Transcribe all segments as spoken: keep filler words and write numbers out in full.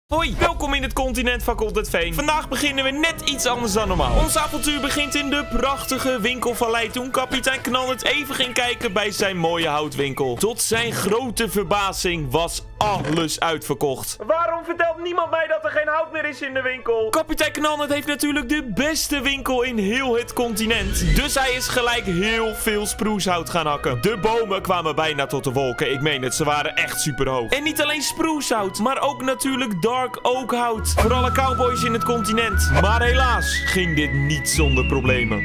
Hoi, welkom in het continent van Content Veen. Vandaag beginnen we net iets anders dan normaal. Ons avontuur begint in de prachtige winkelvallei toen kapitein Knalert even ging kijken bij zijn mooie houtwinkel. Tot zijn grote verbazing was alles uitverkocht. Waarom vertelt niemand mij dat er geen hout meer is in de winkel? Kapitein Knalert heeft natuurlijk de beste winkel in heel het continent. Dus hij is gelijk heel veel sprucehout gaan hakken. De bomen kwamen bijna tot de wolken. Ik meen het, ze waren echt super hoog. En niet alleen sprucehout, maar ook natuurlijk dark oak hout. Voor alle cowboys in het continent. Maar helaas ging dit niet zonder problemen.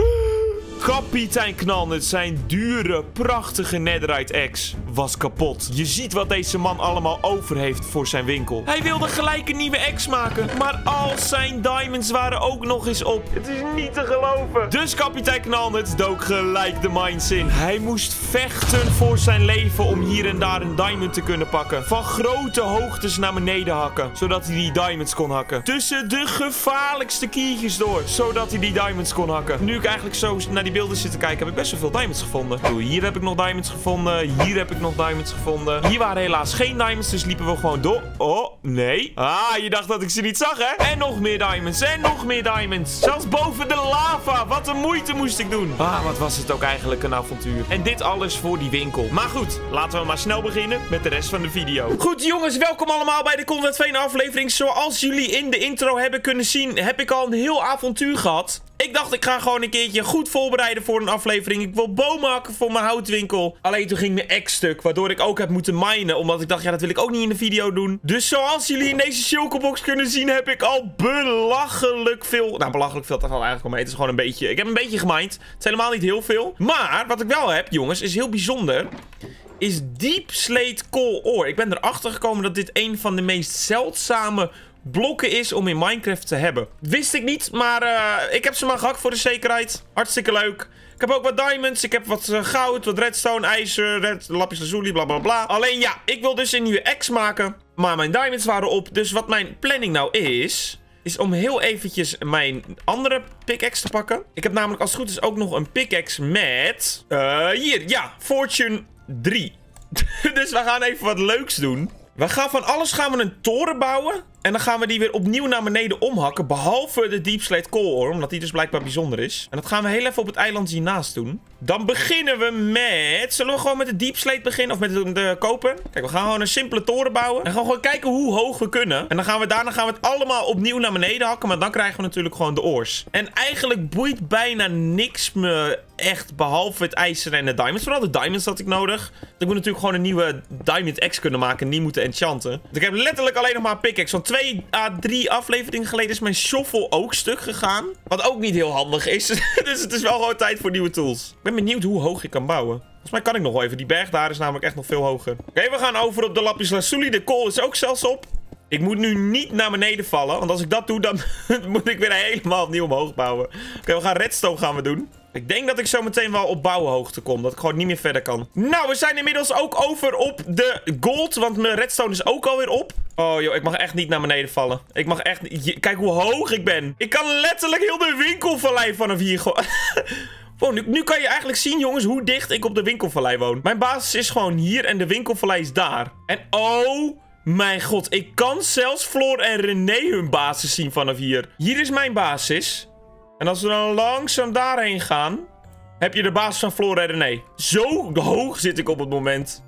Kapitein Knalert, zijn dure, prachtige netherite axe was kapot. Je ziet wat deze man allemaal over heeft voor zijn winkel. Hij wilde gelijk een nieuwe axe maken, maar al zijn diamonds waren ook nog eens op. Het is niet te geloven. Dus kapitein Knalert dook gelijk de mines in. Hij moest vechten voor zijn leven om hier en daar een diamond te kunnen pakken. Van grote hoogtes naar beneden hakken, zodat hij die diamonds kon hakken. Tussen de gevaarlijkste kiertjes door, zodat hij die diamonds kon hakken. Nu ik eigenlijk zo naar die beelden zitten kijken, heb ik best wel veel diamonds gevonden. Doe, hier heb ik nog diamonds gevonden. Hier heb ik nog diamonds gevonden. Hier waren helaas geen diamonds, dus liepen we gewoon door. Oh, nee. Ah, je dacht dat ik ze niet zag, hè? En nog meer diamonds. En nog meer diamonds. Zelfs boven de lava. Wat een moeite moest ik doen. Ah, wat was het ook eigenlijk een avontuur. En dit alles voor die winkel. Maar goed, laten we maar snel beginnen met de rest van de video. Goed, jongens, welkom allemaal bij de Content Veen aflevering. Zoals jullie in de intro hebben kunnen zien, heb ik al een heel avontuur gehad. Ik dacht, ik ga gewoon een keertje goed voorbereiden voor een aflevering. Ik wil bomen hakken voor mijn houtwinkel. Alleen toen ging mijn axe stuk, waardoor ik ook heb moeten minen. Omdat ik dacht, ja, dat wil ik ook niet in de video doen. Dus zoals jullie in deze chocobox kunnen zien, heb ik al belachelijk veel... Nou, belachelijk veel, dat valt eigenlijk wel mee. Het is gewoon een beetje... Ik heb een beetje gemined. Het is helemaal niet heel veel. Maar, wat ik wel heb, jongens, is heel bijzonder... is Deep Slate Coal Ore. Ik ben erachter gekomen dat dit een van de meest zeldzame... blokken is om in Minecraft te hebben. Wist ik niet, maar uh, ik heb ze maar gehakt voor de zekerheid. Hartstikke leuk. Ik heb ook wat diamonds, ik heb wat uh, goud, wat redstone, ijzer, red, lapis lazuli, bla bla bla. Alleen ja, ik wil dus een nieuwe axe maken. Maar mijn diamonds waren op. Dus wat mijn planning nou is... is om heel eventjes mijn andere pickaxe te pakken. Ik heb namelijk als het goed is ook nog een pickaxe met... Uh, hier, ja, Fortune drie. Dus we gaan even wat leuks doen. We gaan van alles gaan we een toren bouwen. En dan gaan we die weer opnieuw naar beneden omhakken. Behalve de Deep Slate Coal Ore. Omdat die dus blijkbaar bijzonder is. En dat gaan we heel even op het eiland hiernaast doen. Dan beginnen we met... Zullen we gewoon met de Deep Slate beginnen? Of met de, de koper? Kijk, we gaan gewoon een simpele toren bouwen. En gaan we gewoon kijken hoe hoog we kunnen. En dan gaan we daarna gaan we het allemaal opnieuw naar beneden hakken. Maar dan krijgen we natuurlijk gewoon de ores. En eigenlijk boeit bijna niks me echt. Behalve het ijzer en de diamonds. Vooral de diamonds had ik nodig. Ik moet natuurlijk gewoon een nieuwe diamond axe kunnen maken. En die moeten enchanten. Dus ik heb letterlijk alleen nog maar een pickaxe. Want twee à drie afleveringen geleden is mijn shovel ook stuk gegaan. Wat ook niet heel handig is. Dus het is wel gewoon tijd voor nieuwe tools. Ik ben benieuwd hoe hoog ik kan bouwen. Volgens mij kan ik nog wel even. Die berg daar is namelijk echt nog veel hoger. Oké, okay, we gaan over op de lapis lazuli. De kool is ook zelfs op. Ik moet nu niet naar beneden vallen. Want als ik dat doe, dan moet ik weer helemaal opnieuw omhoog bouwen. Oké, okay, we gaan redstone gaan we doen. Ik denk dat ik zo meteen wel op bouwhoogte kom. Dat ik gewoon niet meer verder kan. Nou, we zijn inmiddels ook over op de gold. Want mijn redstone is ook alweer op. Oh joh, ik mag echt niet naar beneden vallen. Ik mag echt niet... Kijk hoe hoog ik ben. Ik kan letterlijk heel de winkelvallei vanaf hier gewoon... Wow, nu, nu kan je eigenlijk zien, jongens, hoe dicht ik op de winkelvallei woon. Mijn basis is gewoon hier en de winkelvallei is daar. En oh... mijn god, ik kan zelfs Floor en René hun basis zien vanaf hier. Hier is mijn basis. En als we dan langzaam daarheen gaan... heb je de basis van Floor en René. Zo hoog zit ik op het moment.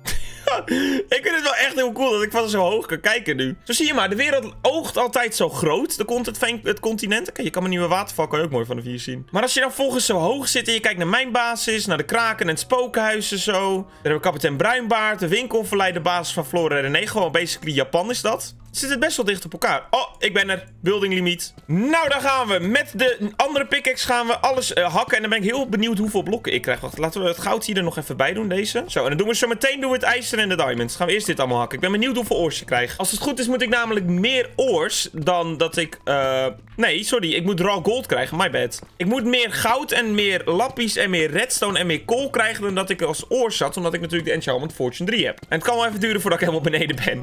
Ik vind het wel echt heel cool dat ik van zo hoog kan kijken nu. Zo zie je maar, de wereld oogt altijd zo groot. De content van het continent. Kijk, je kan mijn nieuwe waterval kan je ook mooi vanaf hier zien. Maar als je dan volgens zo hoog zit en je kijkt naar mijn basis, naar de kraken en het spookhuizen zo. Dan hebben we kapitein Bruinbaard, de winkelvallei, de basis van Floor en René. Gewoon basically Japan is dat. Zit het best wel dicht op elkaar. Oh, ik ben er. Building limiet. Nou, daar gaan we. Met de andere pickaxe gaan we alles uh, hakken. En dan ben ik heel benieuwd hoeveel blokken ik krijg. Wacht, laten we het goud hier er nog even bij doen, deze. Zo, en dan doen we zo meteen doen we het ijzer en de diamonds. Gaan we eerst dit allemaal hakken. Ik ben benieuwd hoeveel ores je krijgt. Als het goed is, moet ik namelijk meer ores dan dat ik... Uh... Nee, sorry. Ik moet raw gold krijgen. My bad. Ik moet meer goud en meer lapis en meer redstone en meer kool krijgen dan dat ik als ores zat. Omdat ik natuurlijk de enchantment Fortune drie heb. En het kan wel even duren voordat ik helemaal beneden ben.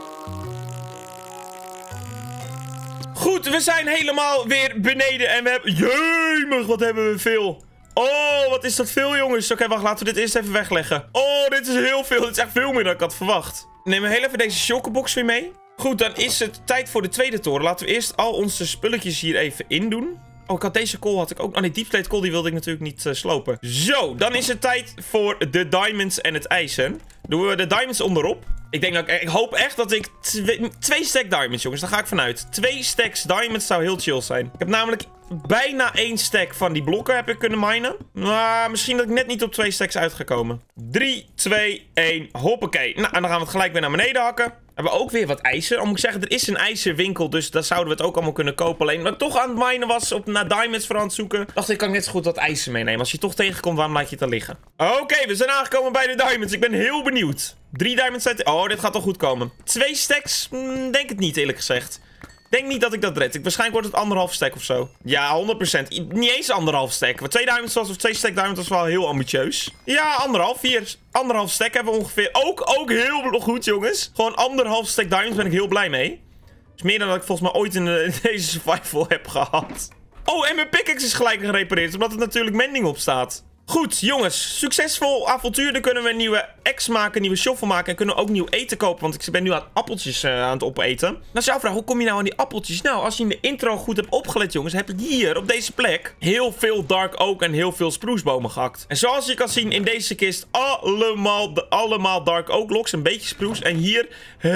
Goed, we zijn helemaal weer beneden en we hebben... Jemig, wat hebben we veel. Oh, wat is dat veel, jongens. Oké, okay, wacht, laten we dit eerst even wegleggen. Oh, dit is heel veel. Dit is echt veel meer dan ik had verwacht. Neem heel even deze chocobox weer mee. Goed, dan is het tijd voor de tweede toren. Laten we eerst al onze spulletjes hier even in doen. Oh, ik had deze kool had ik ook. Oh nee, deepslate kool die wilde ik natuurlijk niet uh, slopen. Zo, dan is het tijd voor de diamonds en het ijzer. Doen we de diamonds onderop. Ik denk dat ik, ik hoop echt dat ik twee, twee stack diamonds, jongens. Daar ga ik vanuit. Twee stacks diamonds zou heel chill zijn. Ik heb namelijk bijna één stack van die blokken heb ik kunnen minen. Maar misschien dat ik net niet op twee stacks uit ga komen. drie, twee, één. Hoppakee. Nou, en dan gaan we het gelijk weer naar beneden hakken. We hebben ook weer wat ijzer. Al moet ik zeggen, er is een ijzerwinkel. Dus daar zouden we het ook allemaal kunnen kopen. Alleen, omdat ik toch aan het minen was, op naar diamonds voor aan het zoeken. Dacht ik, kan net zo goed wat ijzer meenemen. Als je toch tegenkomt, waarom laat je het dan liggen? Oké, okay, we zijn aangekomen bij de diamonds. Ik ben heel benieuwd. Drie diamonds uit... Oh, dit gaat toch goed komen. Twee stacks? Mm, denk het niet, eerlijk gezegd. Denk niet dat ik dat red. Ik, waarschijnlijk wordt het anderhalf stack of zo. Ja, honderd procent. Niet eens anderhalf stack. Want twee diamonds was, of twee stack diamonds was wel heel ambitieus. Ja, anderhalf. Hier. Anderhalf stack hebben we ongeveer. Ook, ook heel goed, jongens. Gewoon anderhalf stack diamonds ben ik heel blij mee. Dat is meer dan dat ik volgens mij ooit in, de, in deze survival heb gehad. Oh, en mijn pickaxe is gelijk gerepareerd. Omdat het natuurlijk mending op staat. Goed, jongens. Succesvol avontuur. Dan kunnen we een nieuwe axe maken, een nieuwe shovel maken. En kunnen we ook nieuw eten kopen. Want ik ben nu aan appeltjes uh, aan het opeten. Nou, is jouw vraag, hoe kom je nou aan die appeltjes? Nou, als je in de intro goed hebt opgelet, jongens, heb ik hier op deze plek heel veel dark oak en heel veel sprucebomen gehakt. En zoals je kan zien in deze kist, allemaal, allemaal dark oak logs. Een beetje spruce. En hier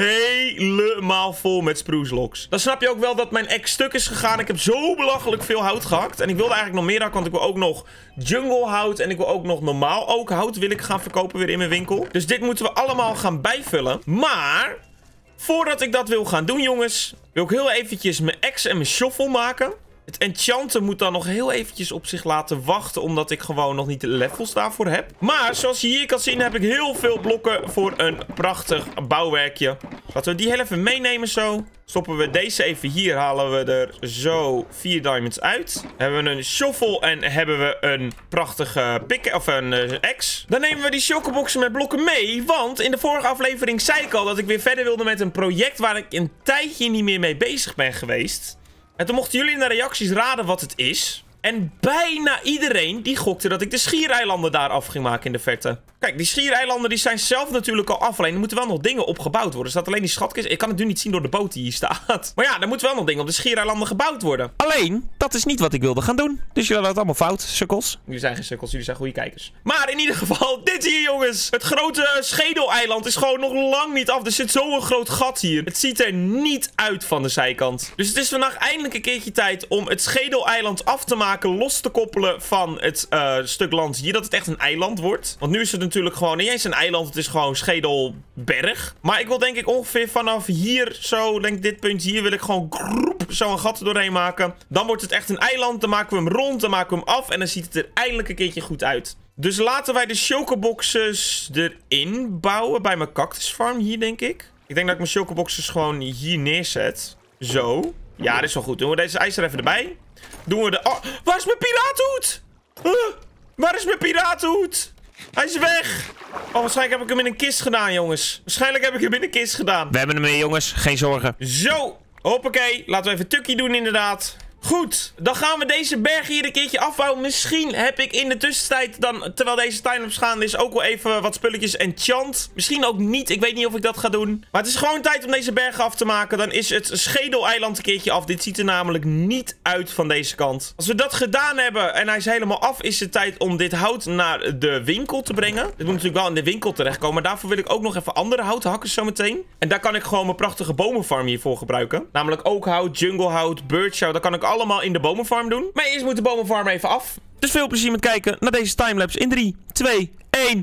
helemaal vol met spruce logs. Dan snap je ook wel dat mijn axe stuk is gegaan. Ik heb zo belachelijk veel hout gehakt. En ik wilde eigenlijk nog meer hakken, want ik wil ook nog jungle hout. En ik wil ook nog normaal ook hout wil ik gaan verkopen weer in mijn winkel. Dus dit moeten we allemaal gaan bijvullen. Maar voordat ik dat wil gaan doen, jongens, wil ik heel eventjes mijn axe en mijn shovel maken. Het enchanten moet dan nog heel eventjes op zich laten wachten, omdat ik gewoon nog niet de levels daarvoor heb. Maar zoals je hier kan zien heb ik heel veel blokken voor een prachtig bouwwerkje. Laten we die heel even meenemen zo. Stoppen we deze even hier, halen we er zo vier diamonds uit. Hebben we een shovel en hebben we een prachtige pick, of een uh, axe. Dan nemen we die chocoboxen met blokken mee, want in de vorige aflevering zei ik al dat ik weer verder wilde met een project waar ik een tijdje niet meer mee bezig ben geweest. En toen mochten jullie in de reacties raden wat het is. En bijna iedereen die gokte dat ik de schiereilanden daar af ging maken in de verte. Kijk, die schiereilanden die zijn zelf natuurlijk al af. Alleen er moeten wel nog dingen opgebouwd worden. Er staat alleen die schatkist. Ik kan het nu niet zien door de boot die hier staat. Maar ja, er moeten wel nog dingen op de schiereilanden gebouwd worden. Alleen, dat is niet wat ik wilde gaan doen. Dus jullie hadden het allemaal fout, sukkels. Jullie zijn geen sukkels, jullie zijn goede kijkers. Maar in ieder geval, dit hier jongens. Het grote schedeleiland is gewoon nog lang niet af. Er zit zo'n groot gat hier. Het ziet er niet uit van de zijkant. Dus het is vandaag eindelijk een keertje tijd om het schedeleiland af te maken. Los te koppelen van het uh, stuk land hier. Dat het echt een eiland wordt. Want nu is het natuurlijk gewoon niet eens een eiland. Het is gewoon Schedelberg. Maar ik wil denk ik ongeveer vanaf hier zo, denk dit punt hier, wil ik gewoon groep, zo een gat doorheen maken. Dan wordt het echt een eiland. Dan maken we hem rond. Dan maken we hem af. En dan ziet het er eindelijk een keertje goed uit. Dus laten wij de chocoboxes erin bouwen. Bij mijn cactusfarm hier, denk ik. Ik denk dat ik mijn chocoboxes gewoon hier neerzet. Zo. Ja, dat is wel goed. Doen we deze ijzer even erbij. Doen we de... Oh, waar is mijn piratenhoed? Huh? Waar is mijn piratenhoed? Hij is weg. Oh, waarschijnlijk heb ik hem in een kist gedaan, jongens. Waarschijnlijk heb ik hem in een kist gedaan. We hebben hem mee, jongens. Geen zorgen. Zo. Hoppakee. Laten we even tukkie doen, inderdaad. Goed, dan gaan we deze berg hier een keertje afbouwen. Misschien heb ik in de tussentijd dan, terwijl deze timelapse gaande is, ook wel even wat spulletjes enchant. Misschien ook niet, ik weet niet of ik dat ga doen. Maar het is gewoon tijd om deze bergen af te maken. Dan is het schedeleiland een keertje af. Dit ziet er namelijk niet uit van deze kant. Als we dat gedaan hebben en hij is helemaal af, is het tijd om dit hout naar de winkel te brengen. Dit moet natuurlijk wel in de winkel terechtkomen. Maar daarvoor wil ik ook nog even andere hout hakken zometeen. En daar kan ik gewoon mijn prachtige bomenfarm hiervoor gebruiken. Namelijk oakhout, junglehout, birchhout. Dat kan ik allemaal in de bomenfarm doen. Maar eerst moet de bomenfarm even af. Dus veel plezier met kijken naar deze timelapse in drie, twee, één.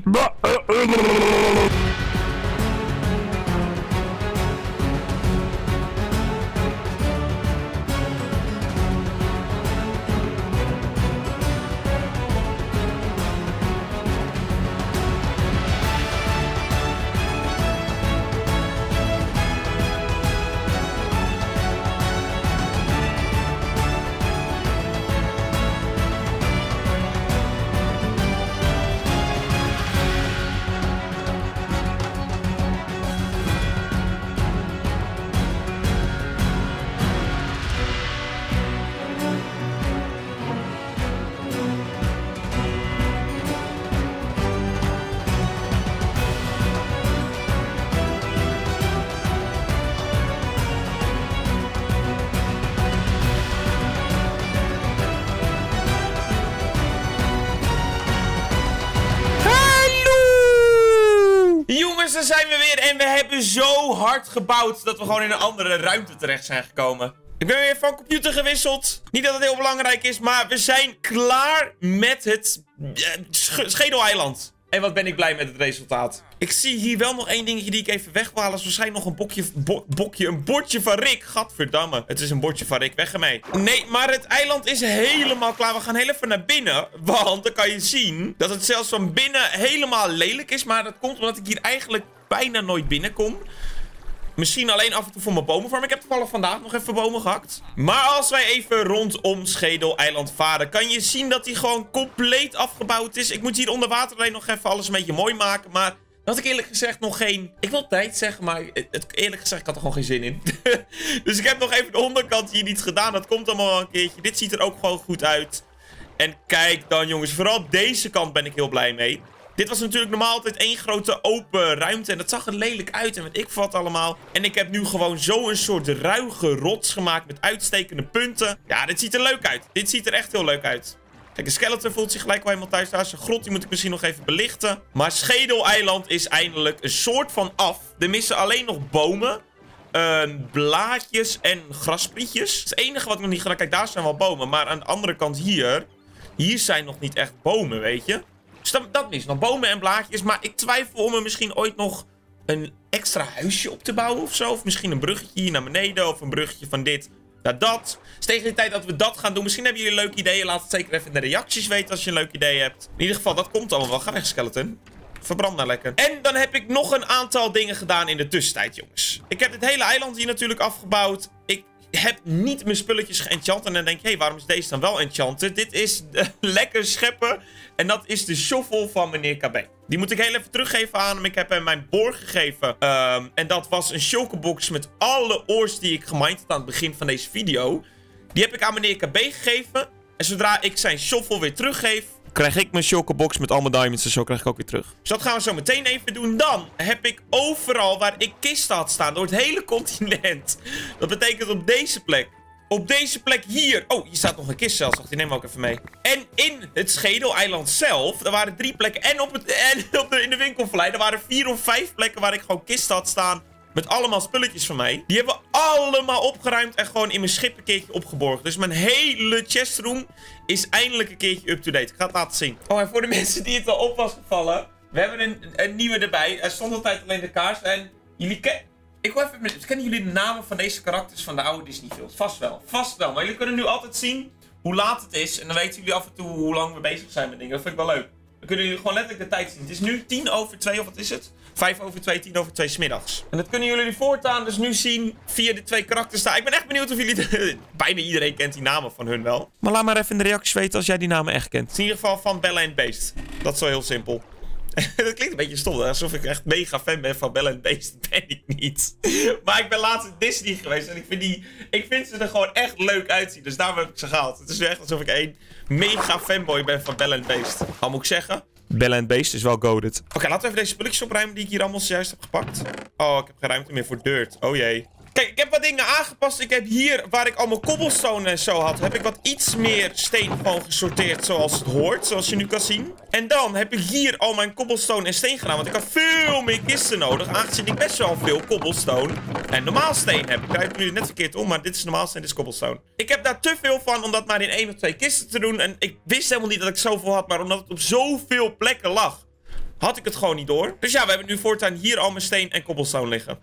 zijn we weer en we hebben zo hard gebouwd dat we gewoon in een andere ruimte terecht zijn gekomen. Ik ben weer van computer gewisseld. Niet dat het heel belangrijk is, maar we zijn klaar met het uh, Schedeleiland. En wat ben ik blij met het resultaat. Ik zie hier wel nog één dingetje die ik even weg wil halen. Dat is waarschijnlijk nog een bokje, bo bokje, een bordje van Rick. Gadverdamme. Het is een bordje van Rick. Weg ermee. Nee, maar het eiland is helemaal klaar. We gaan heel even naar binnen. Want dan kan je zien dat het zelfs van binnen helemaal lelijk is. Maar dat komt omdat ik hier eigenlijk bijna nooit binnenkom. Misschien alleen af en toe voor mijn bomenvorm. Ik heb toevallig vandaag nog even bomen gehakt. Maar als wij even rondom Schedeleiland varen, kan je zien dat hij gewoon compleet afgebouwd is. Ik moet hier onder water alleen nog even alles een beetje mooi maken. Maar daar had ik eerlijk gezegd nog geen... Ik wil tijd zeggen, maar het, eerlijk gezegd, ik had er gewoon geen zin in. Dus ik heb nog even de onderkant hier niet gedaan. Dat komt allemaal wel een keertje. Dit ziet er ook gewoon goed uit. En kijk dan, jongens. Vooral deze kant ben ik heel blij mee. Dit was natuurlijk normaal altijd één grote open ruimte. En dat zag er lelijk uit. En wat ik vat allemaal. En ik heb nu gewoon zo een soort ruige rots gemaakt. Met uitstekende punten. Ja, dit ziet er leuk uit. Dit ziet er echt heel leuk uit. Kijk, de skeleton voelt zich gelijk wel helemaal thuis. Daar is een grot. Die moet ik misschien nog even belichten. Maar Schedeleiland is eindelijk een soort van af. Er missen alleen nog bomen. Uh, blaadjes en grasprietjes. Het enige wat ik nog niet gedaan. Kijk, daar zijn wel bomen. Maar aan de andere kant hier. Hier zijn nog niet echt bomen, weet je. Dus dat, dat mis nog bomen en blaadjes. Maar ik twijfel om er misschien ooit nog een extra huisje op te bouwen of zo. Of misschien een bruggetje hier naar beneden. Of een bruggetje van dit naar dat. Dus tegen de tijd dat we dat gaan doen. Misschien hebben jullie leuke ideeën. Laat het zeker even in de reacties weten als je een leuk idee hebt. In ieder geval, dat komt allemaal wel. Ga weg, skeleton. Verbrand maar lekker. En dan heb ik nog een aantal dingen gedaan in de tussentijd, jongens. Ik heb dit hele eiland hier natuurlijk afgebouwd. Ik heb niet mijn spulletjes geënchant. En dan denk je, hé, hey, waarom is deze dan wel enchanted? Dit is uh, lekker scheppen. En dat is de shovel van meneer K B. Die moet ik heel even teruggeven aan hem. Ik heb hem mijn boor gegeven. Um, en dat was een shulkerbox met alle oors die ik gemined had aan het begin van deze video. Die heb ik aan meneer K B gegeven. En zodra ik zijn shovel weer teruggeef, krijg ik mijn shulkerbox met al mijn diamonds en zo krijg ik ook weer terug. Dus dat gaan we zo meteen even doen. Dan heb ik overal waar ik kisten had staan, door het hele continent. Dat betekent op deze plek. Op deze plek hier. Oh, hier staat nog een kist zelfs. Wacht, die nemen we ook even mee. En in het Schedeleiland zelf, er waren drie plekken. En, op het, en op de, in de winkelvallei, er waren vier of vijf plekken waar ik gewoon kisten had staan. Met allemaal spulletjes van mij. Die hebben we allemaal opgeruimd en gewoon in mijn schip een keertje opgeborgen. Dus mijn hele chestroom is eindelijk een keertje up-to-date. Ik ga het laten zien. Oh, en voor de mensen die het al op was gevallen. We hebben een, een nieuwe erbij. Er stond altijd alleen de kaars. En jullie kennen... Ik wil even met... Kennen jullie de namen van deze karakters van de oude Disney films? Vast wel. Vast wel. Maar jullie kunnen nu altijd zien hoe laat het is. En dan weten jullie af en toe hoe lang we bezig zijn met dingen. Dat vind ik wel leuk. Dan kunnen jullie gewoon letterlijk de tijd zien. Het is nu tien over twee, of wat is het? Vijf over twee, tien over twee 's middags. En dat kunnen jullie voortaan dus nu zien via de twee karakters daar. Ik ben echt benieuwd of jullie... De... Bijna iedereen kent die namen van hun wel. Maar laat maar even in de reacties weten als jij die namen echt kent. In ieder geval van Bella and Beast. Dat is wel heel simpel. Dat klinkt een beetje stom, alsof ik echt mega fan ben van Bella and Beast. Dat ben ik niet. Maar ik ben laatst in Disney geweest en ik vind, die, ik vind ze er gewoon echt leuk uitzien. Dus daarom heb ik ze gehaald. Het is nu echt alsof ik een mega fanboy ben van Bella and Beast. Wat moet ik zeggen? Bella and Beast is wel goated. Oké, okay, laten we even deze spulletjes opruimen die ik hier allemaal zojuist heb gepakt. Oh, ik heb geen ruimte meer voor dirt. Oh jee. Kijk, ik heb wat dingen aangepast. Ik heb hier, waar ik allemaal cobblestone en zo had, heb ik wat iets meer steen gewoon gesorteerd zoals het hoort. Zoals je nu kan zien. En dan heb ik hier al mijn cobblestone en steen gedaan. Want ik had veel meer kisten nodig. Aangezien ik best wel veel cobblestone en normaal steen heb. Ik krijg het nu net verkeerd om, maar dit is normaal steen, dit is cobblestone. Ik heb daar te veel van om dat maar in één of twee kisten te doen. En ik wist helemaal niet dat ik zoveel had, maar omdat het op zoveel plekken lag, had ik het gewoon niet door. Dus ja, we hebben nu voortaan hier al mijn steen en cobblestone liggen.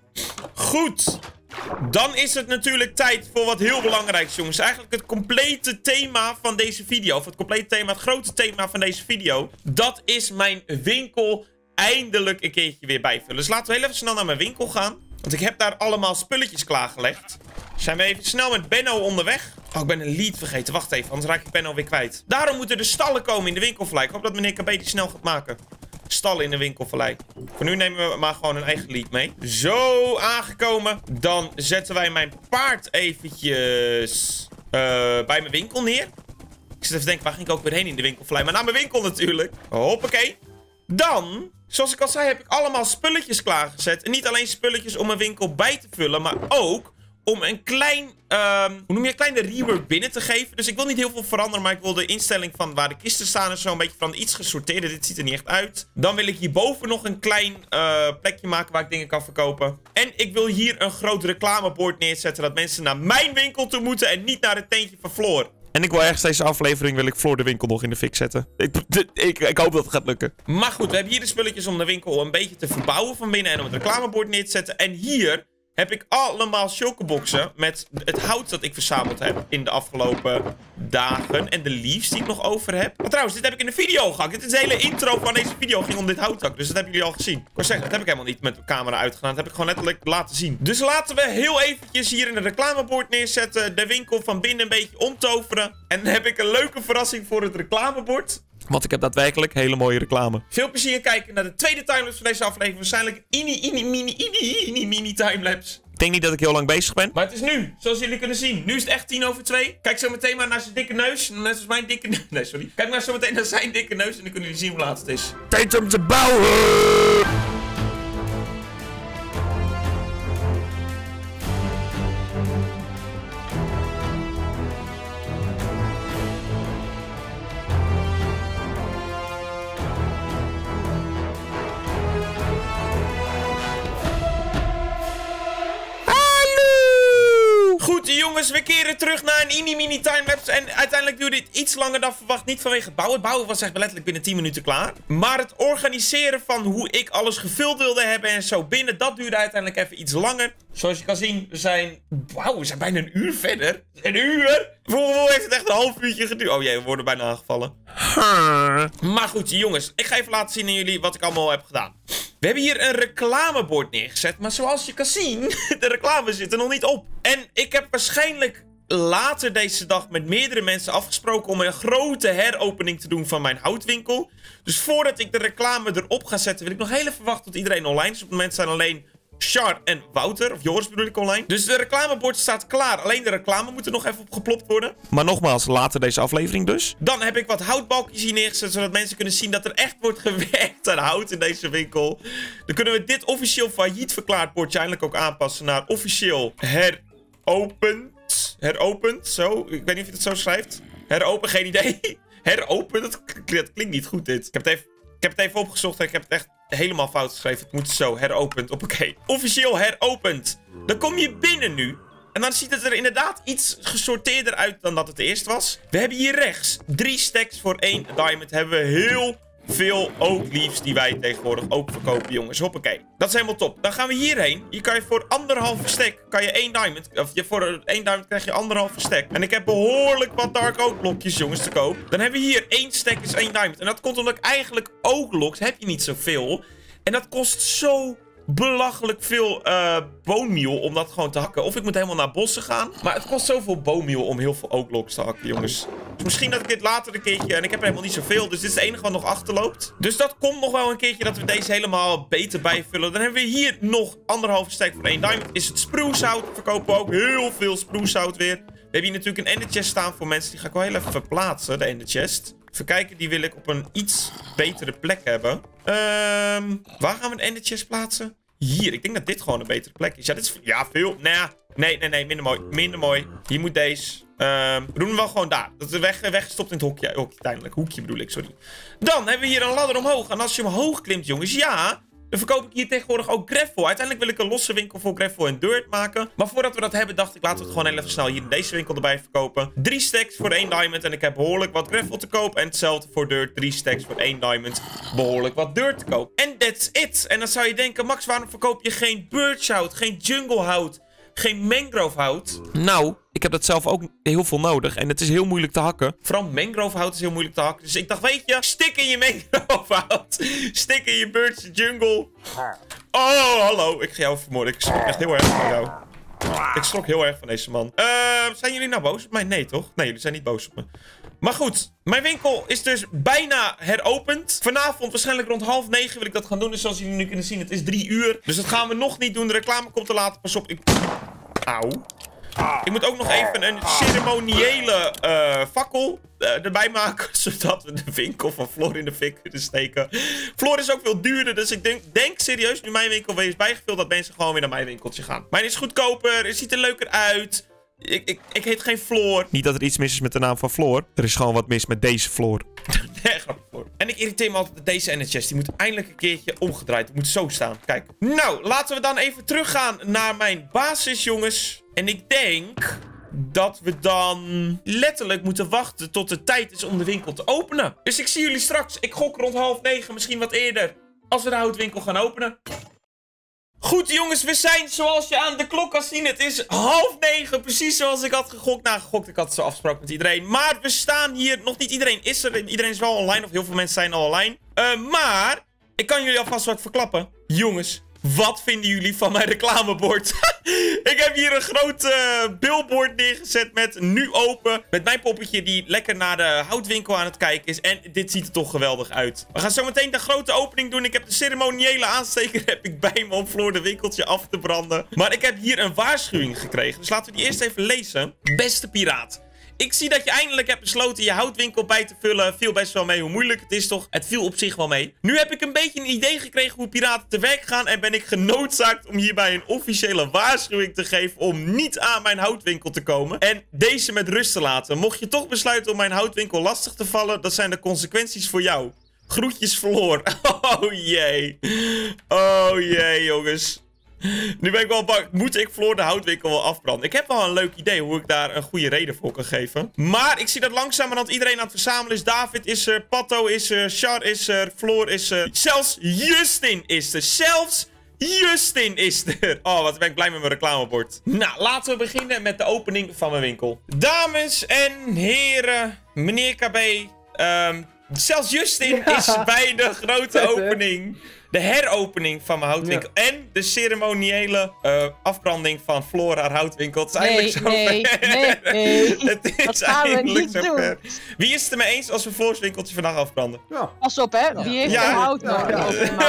Goed. Dan is het natuurlijk tijd voor wat heel belangrijk is, jongens. Eigenlijk het complete thema van deze video. Of het complete thema, het grote thema van deze video. Dat is mijn winkel eindelijk een keertje weer bijvullen. Dus laten we heel even snel naar mijn winkel gaan. Want ik heb daar allemaal spulletjes klaargelegd. Zijn we even snel met Benno onderweg. Oh, ik ben een lead vergeten. Wacht even, anders raak ik Benno weer kwijt. Daarom moeten er stallen komen in de winkelvallei. Ik hoop dat meneer K B die snel gaat maken. Stallen in de winkelvallei. Voor nu nemen we maar gewoon een eigen lead mee. Zo, aangekomen. Dan zetten wij mijn paard eventjes uh, bij mijn winkel neer. Ik zit even te denken, waar ging ik ook weer heen in de winkelvallei? Maar naar mijn winkel natuurlijk. Hoppakee. Dan, zoals ik al zei, heb ik allemaal spulletjes klaargezet. En niet alleen spulletjes om mijn winkel bij te vullen, maar ook om een klein, um, hoe noem je, een kleine rework binnen te geven. Dus ik wil niet heel veel veranderen, maar ik wil de instelling van waar de kisten staan en zo een beetje van iets gesorteerder. Dit ziet er niet echt uit. Dan wil ik hierboven nog een klein uh, plekje maken waar ik dingen kan verkopen. En ik wil hier een groot reclamebord neerzetten dat mensen naar mijn winkel toe moeten en niet naar het tentje van Floor. En ik wil ergens deze aflevering, wil ik Floor de winkel nog in de fik zetten. Ik, ik, ik hoop dat het gaat lukken. Maar goed, we hebben hier de spulletjes om de winkel een beetje te verbouwen van binnen en om het reclamebord neer te zetten. En hier heb ik allemaal chocoboxen met het hout dat ik verzameld heb in de afgelopen dagen. En de leaves die ik nog over heb. Maar trouwens, dit heb ik in de video gehakt. Dit is de hele intro van deze video ging om dit houthak. Dus dat hebben jullie al gezien. Ik wou zeggen, dat heb ik helemaal niet met de camera uitgedaan. Dat heb ik gewoon letterlijk laten zien. Dus laten we heel eventjes hier in het reclamebord neerzetten. De winkel van binnen een beetje omtoveren. En dan heb ik een leuke verrassing voor het reclamebord. Want ik heb daadwerkelijk hele mooie reclame. Veel plezier kijken naar de tweede timelapse van deze aflevering. Waarschijnlijk ini, ini, mini, ini, ini, mini timelapse. Ik denk niet dat ik heel lang bezig ben. Maar het is nu, zoals jullie kunnen zien. Nu is het echt tien over twee. Kijk zo meteen maar naar zijn dikke neus. Net als mijn dikke neus. Nee, sorry. Kijk maar zo meteen naar zijn dikke neus. En dan kunnen jullie zien hoe laat het is. Tijd om te bouwen! Goed jongens, we keren terug naar een mini-mini timelapse. En uiteindelijk duurde dit iets langer dan verwacht. Niet vanwege het bouwen. Het bouwen was echt letterlijk binnen tien minuten klaar. Maar het organiseren van hoe ik alles gevuld wilde hebben en zo binnen, dat duurde uiteindelijk even iets langer. Zoals je kan zien, we zijn... Wauw, we zijn bijna een uur verder. Een uur? Hoe heeft het echt een half uurtje geduurd? Oh jee, we worden bijna aangevallen. Maar goed, jongens. Ik ga even laten zien aan jullie wat ik allemaal heb gedaan. We hebben hier een reclamebord neergezet. Maar zoals je kan zien, de reclame zit er nog niet op. En ik heb waarschijnlijk later deze dag met meerdere mensen afgesproken om een grote heropening te doen van mijn houtwinkel. Dus voordat ik de reclame erop ga zetten, wil ik nog heel even wachten tot iedereen online is. Op het moment zijn alleen Char en Wouter, of Joris bedoel ik online. Dus de reclamebord staat klaar. Alleen de reclame moet er nog even op geplopt worden. Maar nogmaals, later deze aflevering dus. Dan heb ik wat houtbalkjes hier neergezet, zodat mensen kunnen zien dat er echt wordt gewerkt aan hout in deze winkel. Dan kunnen we dit officieel failliet verklaard bordje eindelijk ook aanpassen naar officieel heropend. Heropend, zo. Ik weet niet of je het zo schrijft. Heropen, geen idee. Heropen, dat, dat klinkt niet goed dit. Ik heb het even, ik heb het even opgezocht en ik heb het echt helemaal fout geschreven. Het moet zo, heropend. Hoppakee. Officieel heropend. Dan kom je binnen nu. En dan ziet het er inderdaad iets gesorteerder uit dan dat het eerst was. We hebben hier rechts drie stacks voor één diamond. Hebben we heel veel oak leaves die wij tegenwoordig ook verkopen, jongens. Hoppakee. Dat is helemaal top. Dan gaan we hierheen. Hier kan je voor anderhalve stack kan je één diamond. Of je, voor één diamond krijg je anderhalve stack. En ik heb behoorlijk wat dark oak blokjes, jongens, te koop. Dan hebben we hier één stack is één diamond. En dat komt omdat ik eigenlijk oak blocks heb je niet zoveel. En dat kost zo belachelijk veel uh, bone meal om dat gewoon te hakken. Of ik moet helemaal naar bossen gaan. Maar het kost zoveel bone meal om heel veel oak blocks te hakken, jongens. Dus misschien dat ik dit later een keertje... En ik heb er helemaal niet zoveel. Dus dit is het enige wat nog achterloopt. Dus dat komt nog wel een keertje dat we deze helemaal beter bijvullen. Dan hebben we hier nog anderhalve stack voor één diamond. Is het sprucehout. Verkopen we ook heel veel sprucehout weer. We hebben hier natuurlijk een ender chest staan voor mensen. Die ga ik wel heel even verplaatsen, de ender chest. Even kijken, die wil ik op een iets betere plek hebben. Um, waar gaan we een ender chest plaatsen? Hier, ik denk dat dit gewoon een betere plek is. Ja, dit is... Ja, veel... Nee, nee, nee, nee, minder mooi. Minder mooi. Hier moet deze... Um, we doen hem wel gewoon daar. Dat is weg, weggestopt in het hokje. Hokje, uiteindelijk. Hoekje bedoel ik, sorry. Dan hebben we hier een ladder omhoog. En als je omhoog klimt, jongens, ja... Dan verkoop ik hier tegenwoordig ook gravel. Uiteindelijk wil ik een losse winkel voor gravel en dirt maken. Maar voordat we dat hebben, dacht ik, laten we het gewoon heel even snel hier in deze winkel erbij verkopen. Drie stacks voor één diamond. En ik heb behoorlijk wat gravel te koop. En hetzelfde voor dirt. Drie stacks voor één diamond. Behoorlijk wat dirt te koop. En that's it. En dan zou je denken, Max, waarom verkoop je geen birchhout, geen junglehout, geen mangrovehout? Nou, ik heb dat zelf ook heel veel nodig. En het is heel moeilijk te hakken. Vooral mangrovehout is heel moeilijk te hakken. Dus ik dacht, weet je, stik in je mangrovehout. Stik in je birch jungle. Oh, hallo. Ik ga jou vermoorden. Ik schrok echt heel erg van jou. Ik schrok heel erg van deze man. Uh, zijn jullie nou boos op mij? Nee, toch? Nee, jullie zijn niet boos op me. Maar goed, mijn winkel is dus bijna heropend. Vanavond, waarschijnlijk rond half negen wil ik dat gaan doen. Dus zoals jullie nu kunnen zien, het is drie uur. Dus dat gaan we nog niet doen. De reclame komt te laat. Pas op, ik... Auw. Ik moet ook nog even een ceremoniële uh, fakkel uh, erbij maken. Zodat we de winkel van Floor in de fik kunnen steken. Floor is ook veel duurder. Dus ik denk, denk serieus, nu mijn winkel weer is bijgevuld, dat mensen gewoon weer naar mijn winkeltje gaan. Mijn is goedkoper. Het ziet er leuker uit. Ik, ik, ik heet geen Floor. Niet dat er iets mis is met de naam van Floor. Er is gewoon wat mis met deze Floor. Nee, grapje Floor. En ik irriteer me altijd met deze N H S. Die moet eindelijk een keertje omgedraaid. Die moet zo staan. Kijk. Nou, laten we dan even teruggaan naar mijn basis, jongens. En ik denk dat we dan letterlijk moeten wachten tot het tijd is om de winkel te openen. Dus ik zie jullie straks. Ik gok rond half negen, misschien wat eerder. Als we de houtwinkel gaan openen. Goed jongens, we zijn zoals je aan de klok kan zien. Het is half negen, precies zoals ik had gegokt. Nou, gegokt, ik had het zo afgesproken met iedereen. Maar we staan hier, nog niet iedereen is er. Iedereen is wel online, of heel veel mensen zijn al online. Uh, maar, ik kan jullie alvast wat verklappen. Jongens, wat vinden jullie van mijn reclamebord? Ik heb hier een groot uh, billboard neergezet met nu open. Met mijn poppetje die lekker naar de houtwinkel aan het kijken is. En dit ziet er toch geweldig uit. We gaan zo meteen de grote opening doen. Ik heb de ceremoniële aansteker heb ik bij me om Floor de winkeltje af te branden. Maar ik heb hier een waarschuwing gekregen. Dus laten we die eerst even lezen. Beste piraat. Ik zie dat je eindelijk hebt besloten je houtwinkel bij te vullen. Viel best wel mee hoe moeilijk het is toch? Het viel op zich wel mee. Nu heb ik een beetje een idee gekregen hoe piraten te werk gaan. En ben ik genoodzaakt om hierbij een officiële waarschuwing te geven om niet aan mijn houtwinkel te komen. En deze met rust te laten. Mocht je toch besluiten om mijn houtwinkel lastig te vallen, dat zijn de consequenties voor jou. Groetjes Floor. Oh jee. Oh jee jongens. Nu ben ik wel bang. Moet ik Floor de houtwinkel wel afbranden? Ik heb wel een leuk idee hoe ik daar een goede reden voor kan geven. Maar ik zie dat langzamerhand iedereen aan het verzamelen is. David is er, Patto is er, Char is er, Floor is er. Zelfs Justin is er. Zelfs Justin is er. Oh, wat ben ik blij met mijn reclamebord. Nou, laten we beginnen met de opening van mijn winkel. Dames en heren, meneer K B. Um, zelfs Justin ja. is bij de grote opening. De heropening van mijn houtwinkel. Ja. En de ceremoniële uh, afbranding van Floor haar houtwinkel. Het is nee, eigenlijk zo nee, ver. nee, nee. Het is dat gaan we niet doen. Ver. Wie is het er mee eens als we Floors winkeltje vandaag afbranden? Ja. Pas op, hè. Wie heeft ja. er hout ja. ja. over een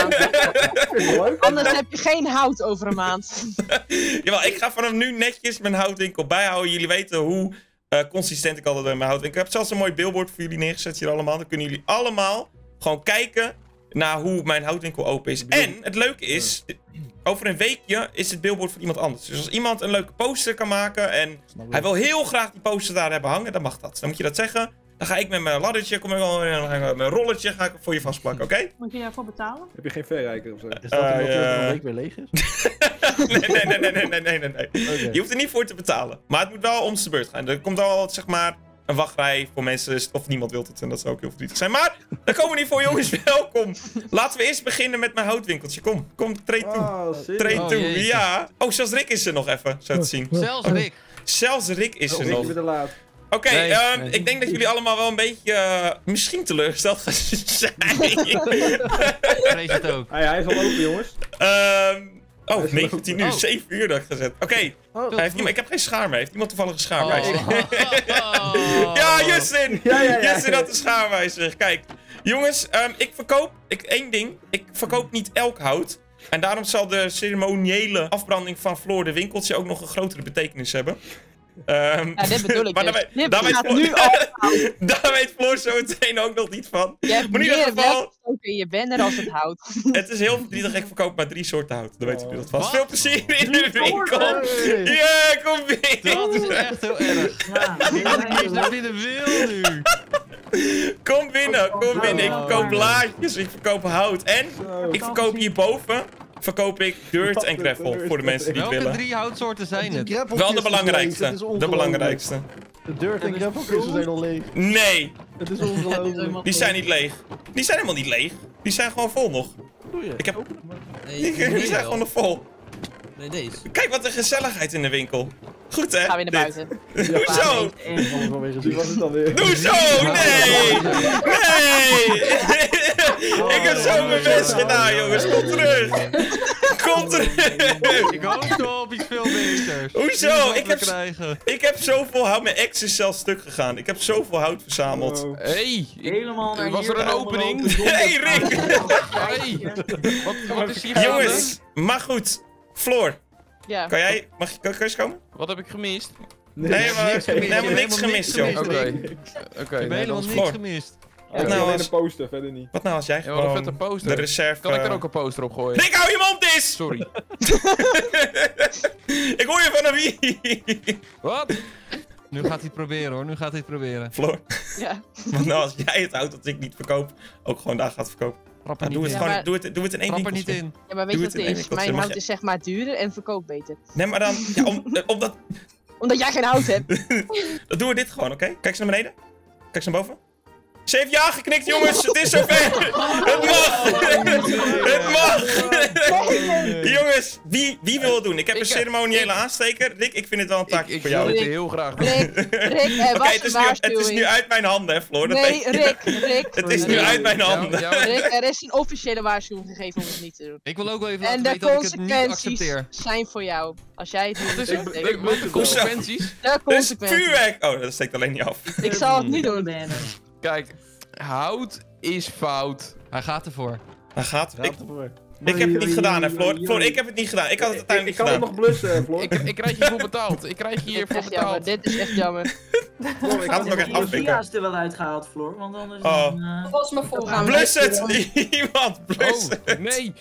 maand? Anders heb je geen hout over een maand. Jawel, ik ga vanaf nu netjes mijn houtwinkel bijhouden. Jullie weten hoe uh, consistent ik altijd ben met mijn houtwinkel. Ik heb zelfs een mooi billboard voor jullie neergezet hier allemaal. Dan kunnen jullie allemaal gewoon kijken naar hoe mijn houtwinkel open is. En het leuke is, over een weekje is het billboard voor iemand anders. Dus als iemand een leuke poster kan maken en hij wil heel graag die poster daar hebben hangen, dan mag dat. Dan moet je dat zeggen. Dan ga ik met mijn laddertje, kom ik wel, met mijn rolletje, ga ik voor je vastplakken, oké? Okay? Moet je daarvoor betalen? Heb je geen verrijker of zo? Is dat uh, omdat uh, een week weer leeg is? nee, nee, nee, nee, nee, nee, nee, nee. Okay. Je hoeft er niet voor te betalen. Maar het moet wel om zijn beurt gaan. Er komt al, zeg maar, een wachtrij voor mensen, of niemand wil het en dat zou ook heel verdrietig zijn. Maar, daar komen we niet voor jongens, welkom. Laten we eerst beginnen met mijn houtwinkeltje. Kom, kom, treed toe. Oh, treed oh, toe, jeetje. Ja. Oh, zelfs Rick is er nog even, zo te zien. Zelfs Rick. Zelfs Rick is er oh, nog. Oké, okay, nee, um, nee. ik denk dat jullie allemaal wel een beetje, uh, misschien teleurgesteld gaan zijn. Vrees het ook. Hey, hij is al open jongens. Um, Oh, negentien uur, oh. zeven uur dat ik gezet. Oké, okay. oh, ik heb geen schaar meer. Heeft iemand toevallig een schaarwijzer? Oh. Ja, Justin! Ja, ja, ja, Justin had een schaarwijzer. Kijk, jongens, um, ik verkoop ik, één ding. Ik verkoop niet elk hout. En daarom zal de ceremoniële afbranding van Floor de winkeltje ook nog een grotere betekenis hebben. Um, ja, dit bedoel ik maar dus. daar, dit daar, weet Floor, nu daar weet Floor zo meteen ook nog niet van. Je hebt maar in ieder geval, in je banner als het hout. Het is heel verdrietig, ik verkoop maar drie soorten hout. Dan weet je dat vast. Veel plezier in de winkel. Ja, yeah, kom binnen. Dat is echt heel erg. Ja, ik naar binnen wil nu. Kom binnen, kom binnen. Ik verkoop blaadjes, ik verkoop hout. En ik verkoop hierboven verkoop ik dirt en gravel voor de mensen die het willen. Welke drie houtsoorten zijn het? Wel de belangrijkste. De belangrijkste. De dirt en gravel zijn al leeg. Nee. Het is ongelooflijk. Die zijn niet leeg. Die zijn helemaal niet leeg. Die zijn gewoon vol nog. Ik heb... Die, die zijn gewoon nog vol. Nee, deze. Kijk wat een gezelligheid in de winkel. Goed hè? Gaan we naar buiten. Hoezo? Wie was het dan weer? Hoezo? Nee! Nee! Ik heb zo mijn best gedaan jongens. Kom terug. Kom terug. Ik hoop toch op iets veel beters. Hoezo? Ik heb, ik heb zoveel hout. Mijn ex is zelfs stuk gegaan. Ik heb zoveel hout verzameld. Oh. Hey! Helemaal naar was er een opening? Hey Rick! Hey! Wat, wat is hier jongens, maar goed. Floor. Ja. Kan jij, mag je, kan, kan je eens komen? Wat heb ik gemist? Nee, maar niks gemist. helemaal Je hebt niks helemaal gemist, niks joh. gemist. Oké. Oké, oké. Ik heb nee, helemaal dan- niks Floor. gemist. Ja, nou alleen als- een poster, verder niet. Wat nou als jij Ja, wat een gewoon vette poster. de reserve... Kan ik er ook een poster op gooien? Rick, hou je mond eens! Sorry. Ik hoor je vanaf hier. Wat? Nu gaat hij het proberen hoor, nu gaat hij het proberen. Floor, Ja. wat nou als jij het houdt dat ik niet verkoop, ook gewoon daar gaat verkopen? Trap er Nou, doe niet het in. Ja, gewoon, maar- doe het, doe het in één Trap er winkeltje. niet in. Ja, maar weet Doe je wat het in het één is? winkeltje, Mijn mag hout je- is zeg maar duurder en verkoopt beter. Nee, maar dan, ja, om, eh, omdat, Omdat jij geen hout hebt. dan doen we dit gewoon, oké? Kijk eens naar beneden. Kijk eens naar boven. Ze heeft ja geknikt, jongens. Het is zover. Het mag. Het mag. Jongens, wie, wie wil het doen? Ik heb Ik, een eh, ceremoniële ik. aansteker. Rick, ik vind het wel een Ik, taakje ik voor wil jou. het Oké, heel graag doen. Rick, Rick, er was het, is een nu, het is nu waarschuwing. uit mijn handen, hè, Floor. Dat Nee, weet je. Rick, Rick. Het is nu Rick, uit mijn Ja, handen. ja, maar- Rick, er is een officiële waarschuwing gegeven om het niet te doen. Ik wil ook wel even En laten de weten dat ik het niet consequenties accepteer. zijn voor jou. Als jij het Wat niet is doet. het? Ik- De- Wat de consequenties? De Er is consequenties. vuurwerk. Oh, dat steekt alleen niet af. Ik zal het niet doen. Kijk, hout is fout. Hij gaat ervoor. Daar gaat. Ik, Gaat ervoor. ik heb het niet gedaan, hè, Floor. Floor, ik heb het niet gedaan. Ik had het Ik, uiteindelijk ik niet kan het gedaan. nog blussen, Floor. Ik, ik krijg hiervoor betaald. Ik krijg hiervoor Echt jammer, betaald. dit is echt jammer. Floor, ik Gaat kan het ook echt nog afpikken? Via is er wel uitgehaald, Floor, want anders Oh. dan... eh, Dat was mijn gaan voorraad. we- Blus het! Iemand, blus Oh, het! nee.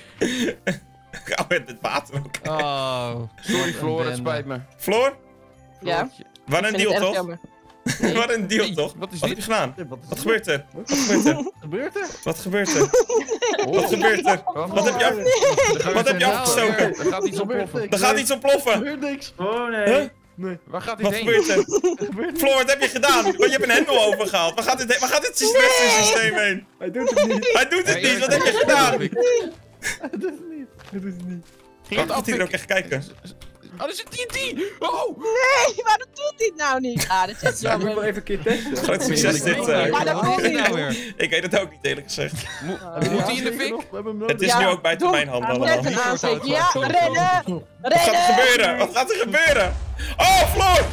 Gauw met het water ook. Oh. Sorry Floor, het spijt me. Floor, Ja, Floortje. wat ik een vind deal het erg toch? jammer. Wat een deal Nee, toch? wat is Wat heb dit? je gedaan? Wat is Wat gebeurt er? Wat gebeurt er? gebeurd er? Wat gebeurt er? Wat gebeurt er? Wat heb je af... Wat heb je afgestoken? Er gaat iets ontploffen. Er gaat iets Er ontploffen! gebeurt niks. Oh nee. Huh? Nee. Waar gaat dit Wat heen? gebeurt er? Er gebeurt Floor, wat heb je gedaan? Want je hebt een hendel overgehaald. Waar gaat dit, waar gaat dit systeem heen? Hij doet het niet. Hij doet het Nee, niet, wat heb je gedaan? Hij doet het niet. Hij doet het niet. Ging het Gaat hij er ook afpikken? echt kijken? Oh, dat is een T N T! Oh! Nee, waarom doet hij het nou niet? Ah, dit is echt Ja, moet wel jammer. even een keer testen. Groot succes dit. eh. Maar dat Wat is kon dit niet. nou weer? Ik weet het ook niet eerlijk gezegd. Mo- Heb je Moet die hij in de aansteker fik? nog? We hebben hem Het is Ja, nu ook buiten doe. mijn handen Net allemaal. een aansteek. Ja, Zo, zo, rennen! Wat gaat er Rennen! gebeuren? Wat gaat er gebeuren? Oh, Floor!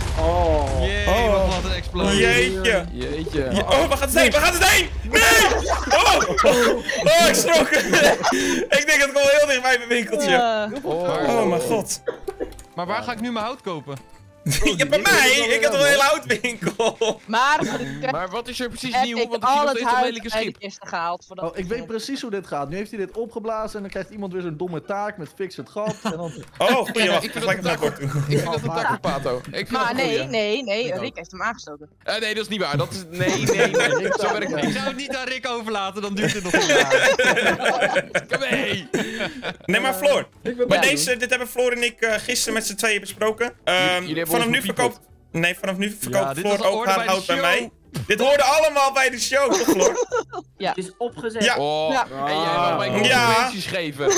Oh. Jee, Oh. wat een explosie. Jeetje. Jeetje. Je- Oh, waar gaat het heen? Waar gaat het heen? Nee! Oh, oh ik schrok. Ik denk dat ik al heel dicht bij mijn winkeltje. Ja. Oh, Oh mijn god. Maar waar ga ik nu mijn hout kopen? Ja, bij mij? Ik heb toch een hele houtwinkel. Maar voor de kerst Maar wat is er precies heb nieuw? ik Want ik zie al nog het steeds dat hout lelijke uit de schip. kisten gehaald. voordat Oh, ik weet precies hoe dit gaat. Nu heeft hij dit opgeblazen en dan krijgt iemand weer zo'n domme taak met fix het gat. En dan... Oh, goeie, wacht. Ik vind Gelijk dat het rapport doen. Ik vind dat een tacopato. Ik vind Maar dat een nee, goeie. nee, nee. Ik ook. Rick heeft hem aangestoken. Eh, nee, dat is niet waar. Dat is... Nee, nee, nee. Zo werkt het Ik niet. zou het niet aan Rick overlaten, dan duurt het nog een jaar. Kom mee. Nee, maar Floor. Ik wil Bij dat deze, dit hebben Floor en ik eh, gisteren met z'n tweeën besproken. Ehm, jullie hebben vanaf ons nu bepiepeld. verkoopt... Nee, vanaf nu Ja, verkoopt dit Floor was een ook orde haar bij de hout bij show. mij. Dit hoorde allemaal bij de show, toch Floor? Het is opgezet. Ja. Oh, Ja. en jij wil mij Ja. consequenties geven.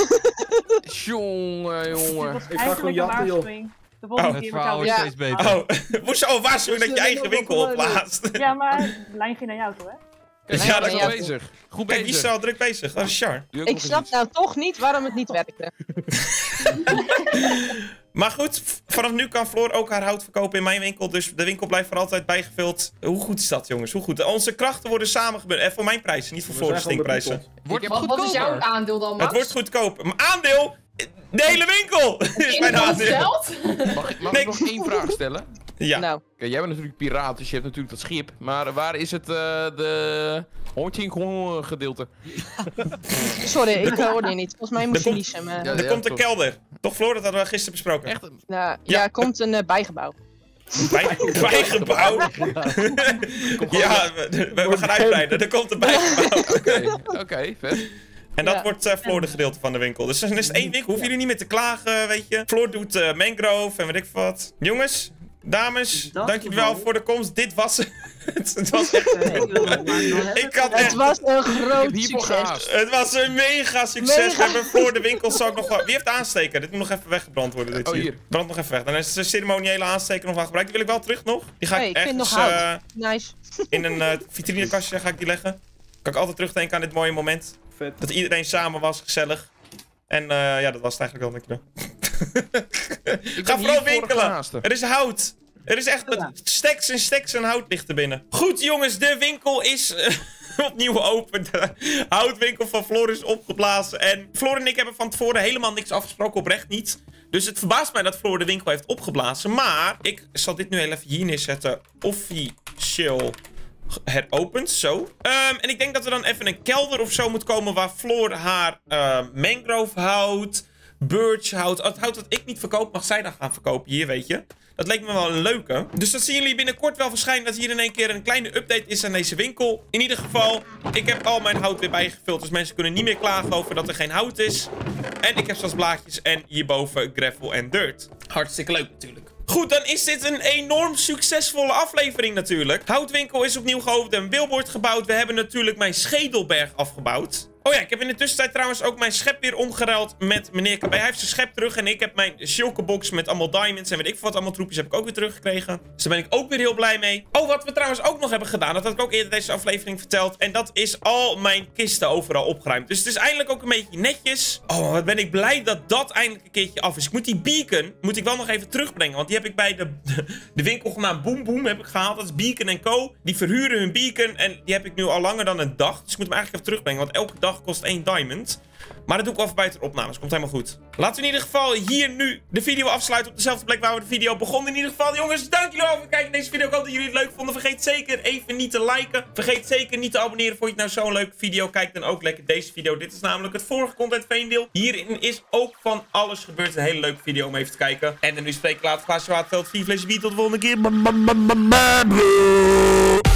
Jongen, jongen. Ik ga gewoon jatten, joh. De volgende Oh. Het keer verhaal vertel wordt ik. steeds beter. Oh, moest je al waarschuwen dat je eigen winkel opblaast? Ja, maar de lijn ging naar jou toe, hè? Kijk, Ja, ja, dat goed klopt. bezig. Goed Kijk, wie is er bezig. al druk bezig? Dat is Char. Doe ook Ik nog snap eens nou toch niet waarom het niet werkte. Maar goed, v- vanaf nu kan Floor ook haar hout verkopen in mijn winkel. Dus de winkel blijft voor altijd bijgevuld. Hoe goed is dat, jongens? Hoe goed? Onze krachten worden samengebundeld. En voor mijn prijzen, niet voor We Floor's zijn gewoon stinkprijzen. Wordt het Wat, wat is jouw goedkoper? aandeel dan, Max? Het wordt goedkoop. Mijn aandeel, de hele winkel is mijn aandeel. Geld? Mag, ik- mag Nee. ik nog één vraag stellen? Ja, Nou, Kijk, jij bent natuurlijk piraat, dus je hebt natuurlijk dat schip. Maar waar is het, eh de Hontinghong gedeelte? sorry, ik hoorde je niet. Volgens mij moest je komt- niezen. maar- Ja, er komt een toch. kelder. Toch Floor, dat hadden we gisteren besproken. Echt? Nou, Ja. ja, er komt een eh, bijgebouw. Bij, bijgebouw. Ja, we, we- we gaan uitbreiden. Er komt een bijgebouw. Oké, oké, vet. En dat Ja. wordt eh Floor de gedeelte van de winkel. Dus dan is het één winkel. Hoeven jullie niet meer te klagen, weet je. Floor doet eh, mangrove en weet ik wat. Jongens, dames, Dat dank jullie wel geval. voor de komst. Dit was het. Het was echt... Eh, ik wil het maar nog hebben. Ik had Het echt... was een Ik groot heb hiervoor succes. gehaast. Het was een mega succes. Mega. We hebben voor de winkel zal ik nog wel... Wie heeft de aansteker? Dit moet nog even weggebrand worden. Dit Oh, hier. hier. Brand nog even weg. Dan is de ceremoniële aansteker nog wel gebruikt. Die wil ik wel terug nog. Die ga Hey, ik ik vind ergens nog hout. eh, Nice. in een eh, vitrinekastje ga ik die leggen. Kan ik altijd terugdenken aan dit mooie moment. Vet. Dat iedereen samen was, gezellig. En eh, ja, dat was het eigenlijk wel, dankjewel. Ik Ga ben vooral hiervoor winkelen. gehaast. Er is hout. Er is echt Ja. steks en steks en hout ligt er binnen. Goed jongens, de winkel is eh, opnieuw open. De houtwinkel van Floor is opgeblazen. En Floor en ik hebben van tevoren helemaal niks afgesproken, oprecht niet. Dus het verbaast mij dat Floor de winkel heeft opgeblazen. Maar ik zal dit nu heel even hier neerzetten. Officieel heropend, zo. Um, en ik denk dat er dan even een kelder of zo moet komen waar Floor haar uh, mangrove hout, birch hout, het hout dat ik niet verkoop, mag zij dan gaan verkopen hier, weet je. Dat leek me wel een leuke. Dus dat zien jullie binnenkort wel verschijnen dat hier in één keer een kleine update is aan deze winkel. In ieder geval, ik heb al mijn hout weer bijgevuld. Dus mensen kunnen niet meer klagen over dat er geen hout is. En ik heb zelfs blaadjes en hierboven gravel en dirt. Hartstikke leuk natuurlijk. Goed, dan is dit een enorm succesvolle aflevering natuurlijk. Houtwinkel is opnieuw geopend en een billboard gebouwd. We hebben natuurlijk mijn schedelberg afgebouwd. Oh ja, ik heb in de tussentijd trouwens ook mijn schep weer omgeruild met meneer K B. Hij heeft zijn schep terug en ik heb mijn shulkerbox met allemaal diamonds en weet ik veel wat allemaal troepjes heb ik ook weer teruggekregen. Dus daar ben ik ook weer heel blij mee. Oh, wat we trouwens ook nog hebben gedaan, dat had ik ook eerder deze aflevering verteld. En dat is al mijn kisten overal opgeruimd. Dus het is eindelijk ook een beetje netjes. Oh, wat ben ik blij dat dat eindelijk een keertje af is. Ik moet die beacon, moet ik wel nog even terugbrengen. Want die heb ik bij de, de winkel genaamd Boom Boom heb ik gehaald. Dat is Beacon en Co. Die verhuren hun beacon en die heb ik nu al langer dan een dag. Dus ik moet hem eigenlijk even terugbrengen, want elke dag kost één diamond. Maar dat doe ik wel even buiten de opnames. Komt helemaal goed. Laten we in ieder geval hier nu de video afsluiten op dezelfde plek waar we de video begonnen. In ieder geval, jongens, dank jullie wel voor het kijken naar deze video. Ik hoop dat jullie het leuk vonden. Vergeet zeker even niet te liken. Vergeet zeker niet te abonneren. Vond je het nou zo'n leuke video? Kijk dan ook lekker deze video. Dit is namelijk het vorige Content Veendeel. Hierin is ook van alles gebeurd. Een hele leuke video om even te kijken. En dan nu spreek ik later. Glaasje Waterveld. Vier flesje bier. Tot de volgende keer.